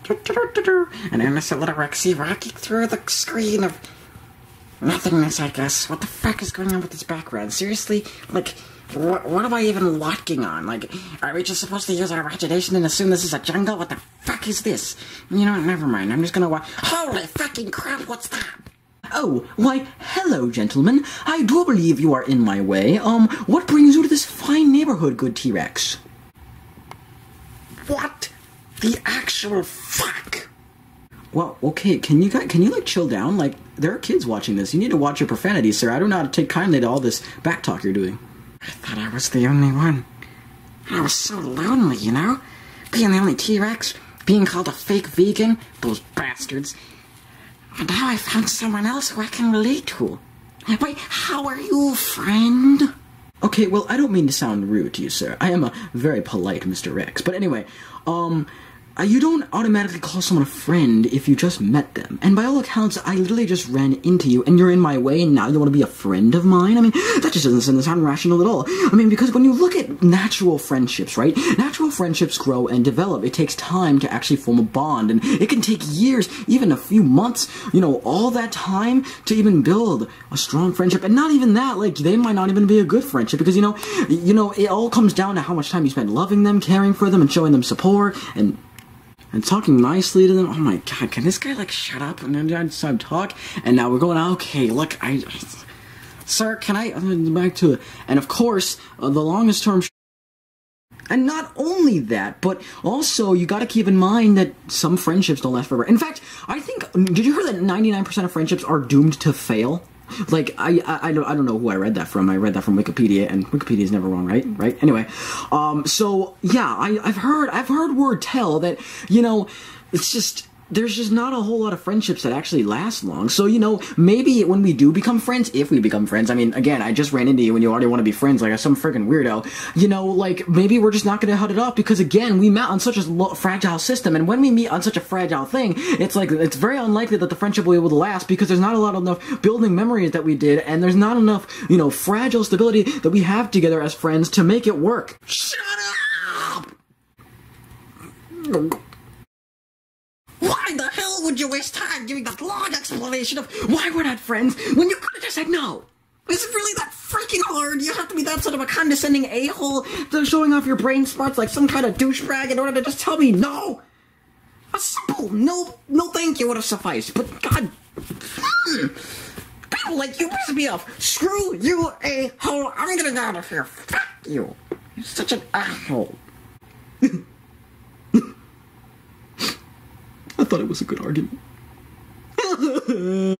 An innocent little Rexy rocking through the screen of nothingness, I guess. What the fuck is going on with this background? Seriously? Like, what am I even locking on? Like, are we just supposed to use our imagination and assume this is a jungle? What the fuck is this? You know what, never mind. I'm just gonna watch. Holy fucking crap, what's that? Oh, why, hello, gentlemen. I do believe you are in my way. What brings you to this fine neighborhood, good T-Rex? What the actual fuck? Well, okay, can you like, chill down? Like, there are kids watching this. You need to watch your profanity, sir. I do not take kindly to all this backtalk you're doing. I thought I was the only one. I was so lonely, you know? Being the only T-Rex, being called a fake vegan, those bastards. And now I found someone else who I can relate to. Wait, how are you, friend? Okay, well, I don't mean to sound rude to you, sir. I am a very polite Mr. Rex. But anyway, you don't automatically call someone a friend if you just met them. And by all accounts, I literally just ran into you, and you're in my way, and now you want to be a friend of mine? I mean, that just doesn't sound rational at all. I mean, because when you look at natural friendships, right? Natural friendships grow and develop. It takes time to actually form a bond, and it can take years, even a few months, you know, all that time to even build a strong friendship. And not even that, like, they might not even be a good friendship, because, you know, it all comes down to how much time you spend loving them, caring for them, and showing them support, and talking nicely to them. Oh my god, can this guy, like, shut up and then stop talk? And now we're going, okay, look, sir, can I, back to it. And of course, the longest term, and not only that, but also, you gotta keep in mind that some friendships don't last forever. In fact, I think, did you hear that 99% of friendships are doomed to fail? Like, I don't know who I read that from. I read that from Wikipedia, and Wikipedia's never wrong, right? Anyway, so yeah, I've heard word tell that, you know, it's just, there's just not a whole lot of friendships that actually last long. So, you know, maybe when we do become friends, if we become friends, I mean, again, I just ran into you and you already want to be friends like some freaking weirdo, you know, like, maybe we're just not going to hit it off because, again, we met on such a fragile system, and when we meet on such a fragile thing, it's like, it's very unlikely that the friendship will be able to last because there's not a lot enough building memories that we did, and there's not enough, you know, fragile stability that we have together as friends to make it work. Shut up! Why the hell would you waste time giving that long explanation of why we're not friends when you could have just said no? Is it really that freaking hard? You have to be that sort of a condescending a-hole showing off your brain smarts like some kind of douchebag in order to just tell me no? A simple no thank you would have sufficed, but god... People like you piss me off. Screw you, a-hole. I'm gonna get out of here. Fuck you. You're such an asshole. I thought it was a good argument.